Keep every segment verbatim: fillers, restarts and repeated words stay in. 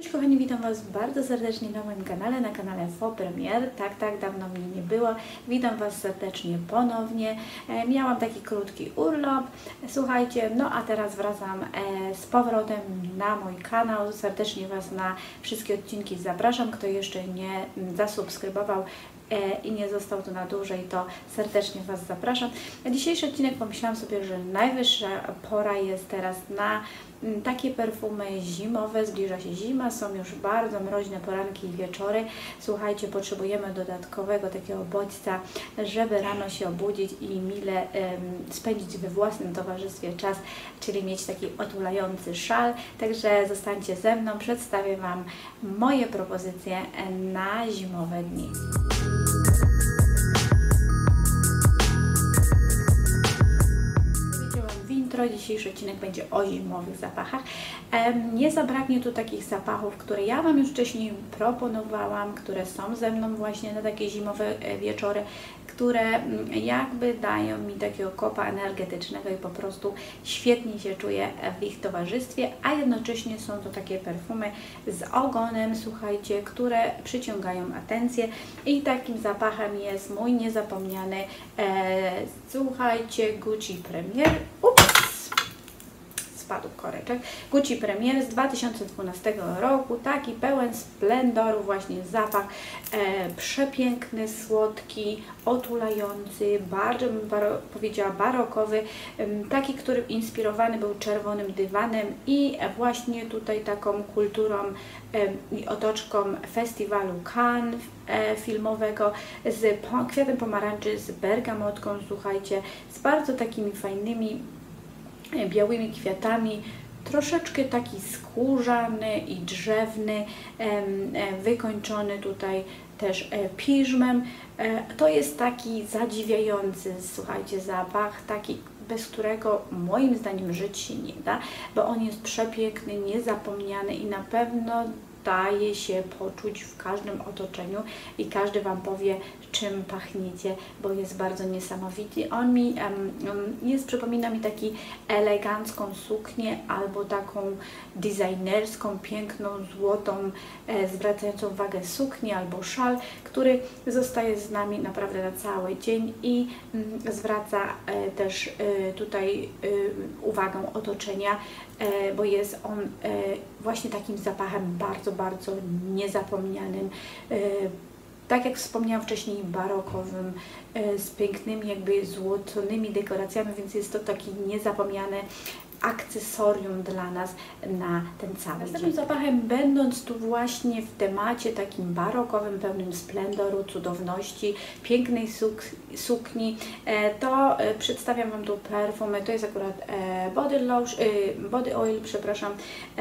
Cześć kochani, witam Was bardzo serdecznie na moim kanale, na kanale Faux Premier. Tak, tak, dawno mnie nie było. Witam Was serdecznie ponownie. E, miałam taki krótki urlop, słuchajcie, no a teraz wracam e, z powrotem na mój kanał. Serdecznie Was na wszystkie odcinki zapraszam. Kto jeszcze nie zasubskrybował i nie został tu na dłużej, to serdecznie Was zapraszam. Na dzisiejszy odcinek pomyślałam sobie, że najwyższa pora jest teraz na takie perfumy zimowe. Zbliża się zima, są już bardzo mroźne poranki i wieczory. Słuchajcie, potrzebujemy dodatkowego takiego bodźca, żeby rano się obudzić i mile um, spędzić we własnym towarzystwie czas, czyli mieć taki otulający szal. Także zostańcie ze mną, przedstawię Wam moje propozycje na zimowe dni. Dzisiejszy odcinek będzie o zimowych zapachach. Nie zabraknie tu takich zapachów, które ja Wam już wcześniej proponowałam, które są ze mną właśnie na takie zimowe wieczory, które jakby dają mi takiego kopa energetycznego i po prostu świetnie się czuję w ich towarzystwie, a jednocześnie są to takie perfumy z ogonem, słuchajcie, które przyciągają atencję i takim zapachem jest mój niezapomniany, e, słuchajcie, Gucci Premier. Ups! Spadł koreczek. Gucci Premier z dwa tysiące dwunastego roku, taki pełen splendoru właśnie zapach, e, przepiękny, słodki, otulający, bardzo bym baro, powiedziała barokowy, e, taki, który inspirowany był czerwonym dywanem i właśnie tutaj taką kulturą e, i otoczką festiwalu Cannes e, filmowego z po, kwiatem pomarańczy, z bergamotką, słuchajcie, z bardzo takimi fajnymi białymi kwiatami, troszeczkę taki skórzany i drzewny, wykończony tutaj też piżmem. To jest taki zadziwiający, słuchajcie, zapach, taki, bez którego moim zdaniem żyć się nie da, bo on jest przepiękny, niezapomniany i na pewno daje się poczuć w każdym otoczeniu i każdy Wam powie, czym pachniecie, bo jest bardzo niesamowity. On mi um, jest, przypomina mi taki elegancką suknię albo taką designerską, piękną, złotą, e, zwracającą uwagę suknię albo szal, który zostaje z nami naprawdę na cały dzień i mm, zwraca e, też e, tutaj e, uwagę otoczenia, e, bo jest on e, właśnie takim zapachem bardzo, bardzo niezapomnianym. E, Tak jak wspomniałam wcześniej, barokowym, z pięknymi jakby złotonymi dekoracjami, więc jest to taki niezapomniany akcesorium dla nas na ten cały dzień. Następnym zapachem, będąc tu właśnie w temacie takim barokowym, pełnym splendoru, cudowności, pięknej suk sukni, to przedstawiam Wam tu perfumy. To jest akurat body, lotion, body oil, przepraszam,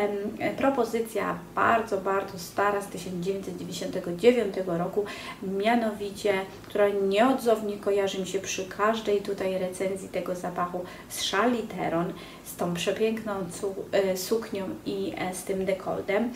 propozycja bardzo, bardzo stara, z tysiąc dziewięćset dziewięćdziesiątego dziewiątego roku, mianowicie, która nieodzownie kojarzy mi się przy każdej tutaj recenzji tego zapachu z Charlize Theron, z tą przepiękną suknią i z tym dekoltem,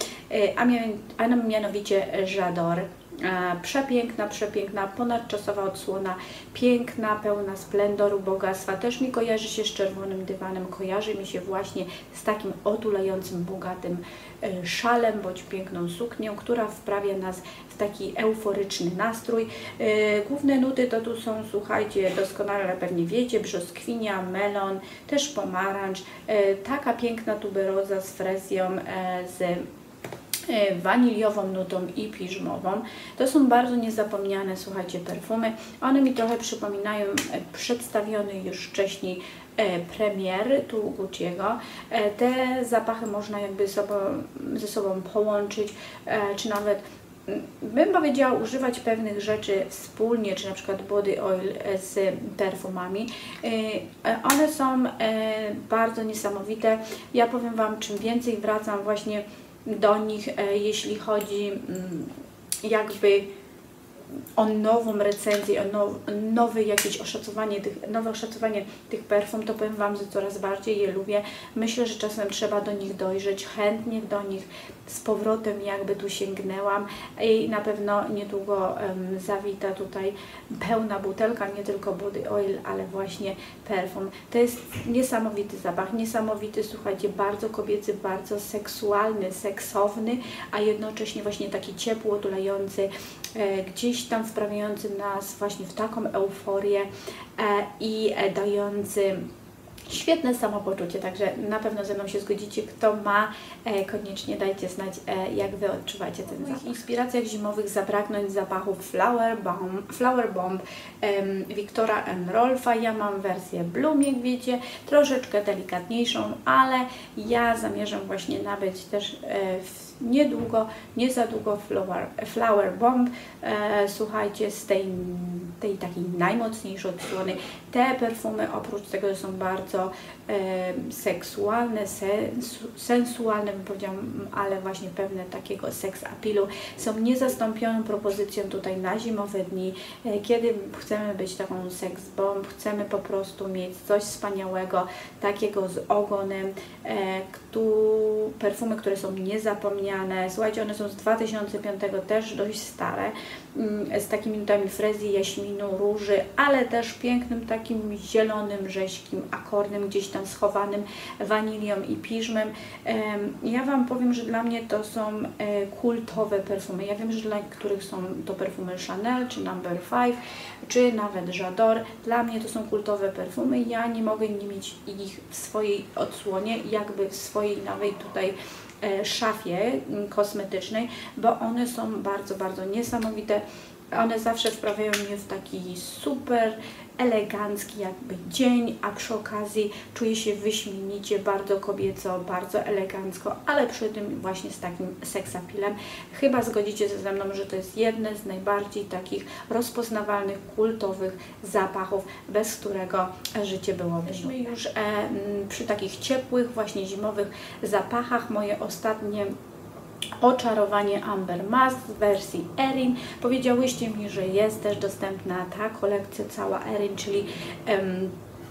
a mianowicie J'adore. Przepiękna, przepiękna, ponadczasowa odsłona, piękna, pełna splendoru, bogactwa. Też mi kojarzy się z czerwonym dywanem, kojarzy mi się właśnie z takim otulającym, bogatym szalem bądź piękną suknią, która wprawia nas w taki euforyczny nastrój. Główne nuty to tu są, słuchajcie, doskonale pewnie wiecie, brzoskwinia, melon, też pomarańcz, taka piękna tuberoza z frezją, z waniliową nutą i piżmową. To są bardzo niezapomniane, słuchajcie, perfumy. One mi trochę przypominają przedstawiony już wcześniej premier tu Gucci'ego. Te zapachy można jakby sobą, ze sobą połączyć, czy nawet bym powiedziała używać pewnych rzeczy wspólnie, czy na przykład body oil z perfumami. One są bardzo niesamowite. Ja powiem Wam, czym więcej wracam właśnie do nich, jeśli chodzi jakby o nową recenzję, o now, nowe jakieś oszacowanie tych, nowe oszacowanie tych perfum, to powiem Wam, że coraz bardziej je lubię. Myślę, że czasem trzeba do nich dojrzeć, chętnie do nich z powrotem jakby tu sięgnęłam i na pewno niedługo um, zawita tutaj pełna butelka, nie tylko body oil, ale właśnie perfum. To jest niesamowity zapach, niesamowity, słuchajcie, bardzo kobiecy, bardzo seksualny, seksowny, a jednocześnie właśnie taki ciepło, otulający, e, gdzieś tam wprawiający nas właśnie w taką euforię e, i e, dający świetne samopoczucie, także na pewno ze mną się zgodzicie. Kto ma, e, koniecznie dajcie znać, e, jak Wy odczuwacie ten zapach. W inspiracjach zimowych zabraknąć zapachów Flower Bomb, Flower Bomb em, Viktora and Rolfa. Ja mam wersję Bloom, jak wiecie, troszeczkę delikatniejszą, ale ja zamierzam właśnie nabyć też e, w niedługo, nie za długo Flower, Flower Bomb, e, słuchajcie, z tej, tej takiej najmocniejszej odsłony. Te perfumy oprócz tego, że są bardzo e, seksualne, sensu, sensualne, bym powiedziała, ale właśnie pewne takiego seks appealu, są niezastąpioną propozycją tutaj na zimowe dni, e, kiedy chcemy być taką seks bomb, chcemy po prostu mieć coś wspaniałego, takiego z ogonem, e, ktu, perfumy, które są niezapomniane. Słuchajcie, one są z dwa tysiące piątego, też dość stare, z takimi nutami frezy, jaśminu, róży, ale też pięknym takim zielonym, rześkim akordem, gdzieś tam schowanym wanilią i piżmem. Ja Wam powiem, że dla mnie to są kultowe perfumy. Ja wiem, że dla niektórych są to perfumy Chanel, czy Number Five, czy nawet J'adore. Dla mnie to są kultowe perfumy. Ja nie mogę nie mieć ich w swojej odsłonie, jakby w swojej nowej tutaj szafie kosmetycznej, bo one są bardzo, bardzo niesamowite. One zawsze wprawiają mnie w taki super elegancki jakby dzień, a przy okazji czuję się wyśmienicie, bardzo kobieco, bardzo elegancko, ale przy tym właśnie z takim seks appealem. Chyba zgodzicie się ze mną, że to jest jedne z najbardziej takich rozpoznawalnych, kultowych zapachów, bez którego życie byłoby. Jesteśmy już e, przy takich ciepłych, właśnie zimowych zapachach. Moje ostatnie oczarowanie Amber Musk w wersji Erin. Powiedziałyście mi, że jest też dostępna ta kolekcja cała Erin, czyli um,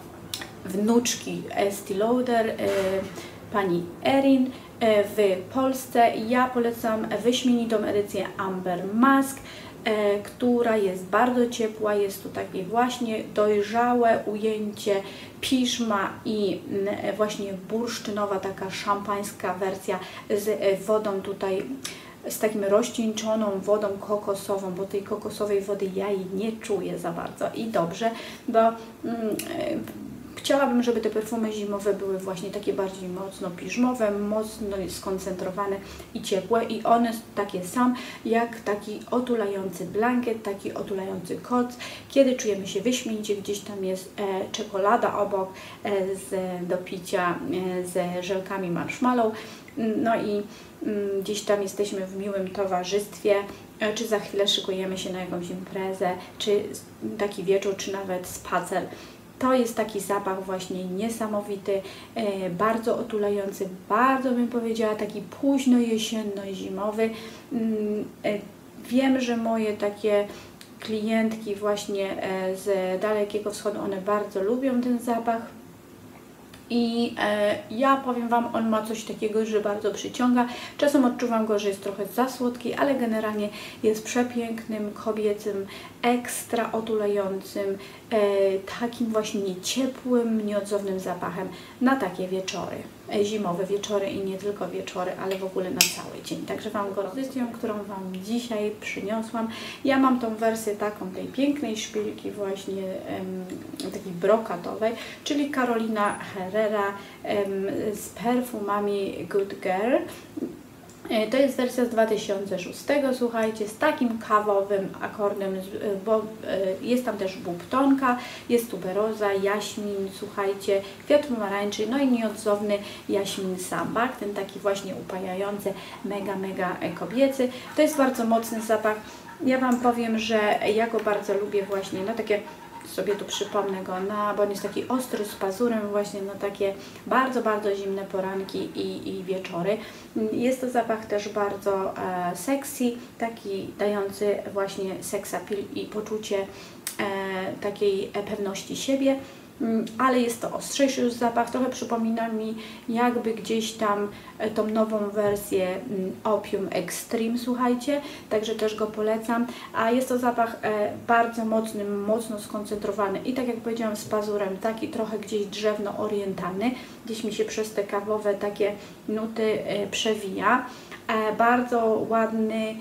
wnuczki Estée Lauder, y, pani Erin y, w Polsce. Ja polecam wyśmienitą edycję Amber Musk, E, która jest bardzo ciepła, jest tu takie właśnie dojrzałe ujęcie piżma i m, właśnie bursztynowa, taka szampańska wersja z e, wodą tutaj, z takim rozcieńczoną wodą kokosową, bo tej kokosowej wody ja jej nie czuję za bardzo i dobrze, bo mm, e, chciałabym, żeby te perfumy zimowe były właśnie takie bardziej mocno piżmowe, mocno skoncentrowane i ciepłe i one takie sam jak taki otulający blankiet, taki otulający koc, kiedy czujemy się wyśmienicie, gdzieś tam jest e, czekolada obok e, z, do picia e, ze żelkami marshmallow, no i mm, gdzieś tam jesteśmy w miłym towarzystwie, e, czy za chwilę szykujemy się na jakąś imprezę, czy taki wieczór, czy nawet spacer. To jest taki zapach właśnie niesamowity, e, bardzo otulający, bardzo bym powiedziała taki późno jesienno-zimowy. Mm, e, wiem, że moje takie klientki właśnie e, z Dalekiego Wschodu, one bardzo lubią ten zapach. I e, ja powiem Wam, on ma coś takiego, że bardzo przyciąga. Czasem odczuwam go, że jest trochę za słodki, ale generalnie jest przepięknym, kobiecym, ekstra otulającym, e, takim właśnie ciepłym, nieodzownym zapachem na takie wieczory. E, zimowe wieczory i nie tylko wieczory, ale w ogóle na cały dzień. Także Wam propozycją, którą Wam dzisiaj przyniosłam. Ja mam tą wersję taką tej pięknej szpilki właśnie em, takiej brokatowej, czyli Carolina Herrera em, z perfumami Good Girl. To jest wersja z dwa tysiące szóstego, słuchajcie, z takim kawowym akordem, bo jest tam też bubtonka, jest tuberoza, jaśmin, słuchajcie, kwiat pomarańczy, no i nieodzowny jaśmin sambak, ten taki właśnie upajający, mega, mega kobiecy. To jest bardzo mocny zapach. Ja Wam powiem, że ja go bardzo lubię właśnie na takie sobie tu przypomnę go, na, bo on jest taki ostry z pazurem właśnie na takie bardzo, bardzo zimne poranki i, i wieczory. Jest to zapach też bardzo e, sexy, taki dający właśnie sex appeal i poczucie e, takiej pewności siebie. Ale jest to ostrzejszy już zapach, trochę przypomina mi jakby gdzieś tam tą nową wersję Opium Extreme, słuchajcie, także też go polecam, a jest to zapach bardzo mocny, mocno skoncentrowany i tak jak powiedziałam z pazurem, taki trochę gdzieś drzewno-orientalny, gdzieś mi się przez te kawowe takie nuty przewija, bardzo ładny,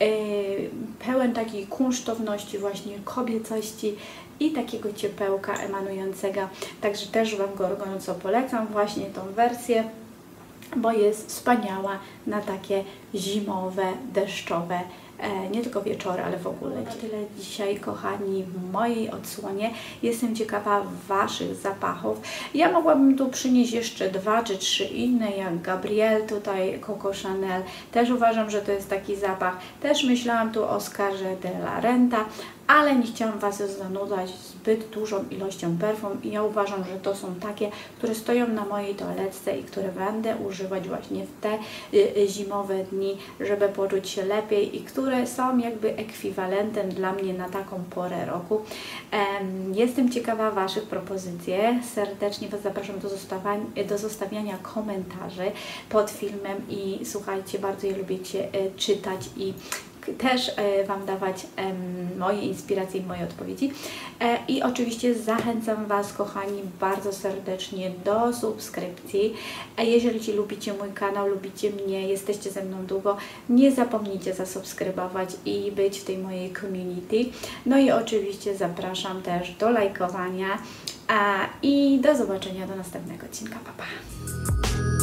pełen takiej kunsztowności, właśnie kobiecości i takiego ciepełka emanującego, także też Wam go gorąco polecam, właśnie tą wersję, bo jest wspaniała na takie zimowe, deszczowe, e, nie tylko wieczory, ale w ogóle. Tyle dzisiaj, kochani, w mojej odsłonie. Jestem ciekawa Waszych zapachów. Ja mogłabym tu przynieść jeszcze dwa czy trzy inne, jak Gabrielle, tutaj Coco Chanel. Też uważam, że to jest taki zapach. Też myślałam tu o Oscarze de la Renta, ale nie chciałam Was zanudzać zbyt dużą ilością perfum i ja uważam, że to są takie, które stoją na mojej toaletce i które będę używać właśnie w te y, zimowe dni, żeby poczuć się lepiej i które są jakby ekwiwalentem dla mnie na taką porę roku. Um, jestem ciekawa Waszych propozycji. Serdecznie Was zapraszam do zostawiania, do zostawiania komentarzy pod filmem i słuchajcie, bardzo je lubicie y, czytać i też e, Wam dawać e, moje inspiracje i moje odpowiedzi. E, I oczywiście zachęcam Was, kochani, bardzo serdecznie do subskrypcji. E, jeżeli Ci lubicie mój kanał, lubicie mnie, jesteście ze mną długo, nie zapomnijcie zasubskrybować i być w tej mojej community. No i oczywiście zapraszam też do lajkowania a, i do zobaczenia do następnego odcinka. Pa, pa!